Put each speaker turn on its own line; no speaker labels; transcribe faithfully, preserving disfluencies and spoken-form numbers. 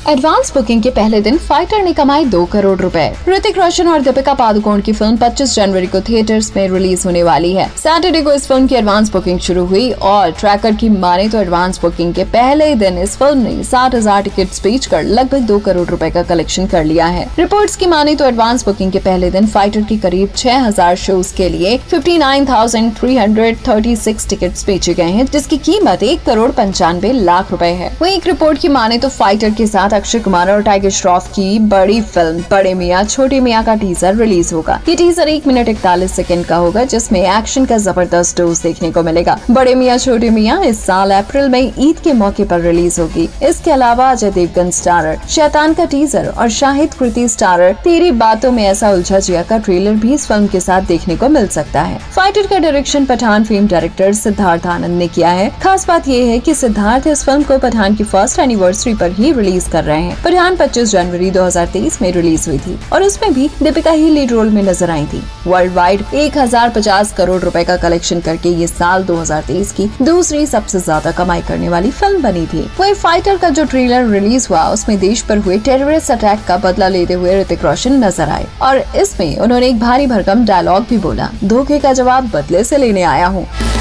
Advance booking के पहले दिन फाइटर ने कमाए दो करोड़ रुपए। ऋतिक रोशन और दीपिका पादुकोण की फिल्म पच्चीस जनवरी को थिएटर्स में रिलीज होने वाली है। सैटरडे को इस फिल्म की एडवांस बुकिंग शुरू हुई और ट्रैकर की माने तो एडवांस बुकिंग के पहले दिन इस फिल्म ने साठ हजार टिकट बेचकर लगभग दो करोड़ रुपए का कलेक्शन कर लिया है। रिपोर्ट्स की माने तो एडवांस बुकिंग के पहले दिन फाइटर की करीब छह हजार शोज के लिए fifty nine thousand three hundred thirty six ticket बेचे गए हैं, जिसकी कीमत एक करोड़ पंचानवे लाख रुपए है। वहीं एक रिपोर्ट की माने तो फाइटर के साथ अक्षय कुमार और टाइगर श्रॉफ की बड़ी फिल्म बड़े मियाँ छोटे मियाँ का टीजर रिलीज होगा। ये टीजर एक मिनट इकतालीस सेकंड का होगा, जिसमें एक्शन का जबरदस्त डोज देखने को मिलेगा। बड़े मियाँ छोटे मियाँ इस साल अप्रैल में ईद के मौके पर रिलीज होगी। इसके अलावा अजय देवगन स्टारर शैतान का टीजर और शाहिद कृति स्टारर तेरी बातों में ऐसा उलझा जिया का ट्रेलर भी इस फिल्म के साथ देखने को मिल सकता है। फाइटर का direction Pathaan film director Siddharth Anand ने किया है। खास बात यह है कि सिद्धार्थ इस फिल्म को पठान की फर्स्ट एनिवर्सरी पर ही रिलीज कर रहे हैं। पठान पच्चीस जनवरी दो हज़ार तेईस में रिलीज हुई थी और उसमें भी दीपिका ही लीड रोल में नजर आई थी। वर्ल्ड वाइड एक हजार पचास करोड़ रुपए का कलेक्शन करके ये साल दो हज़ार तेईस की दूसरी सबसे ज्यादा कमाई करने वाली फिल्म बनी थी। वही फाइटर का जो ट्रेलर रिलीज हुआ उसमें देश पर हुए टेररिस्ट अटैक का बदला लेते हुए ऋतिक रोशन नजर आए और इसमें उन्होंने एक भारी भरकम डायलॉग भी बोला, धोखे का जवाब बदले से लेने आया हूँ।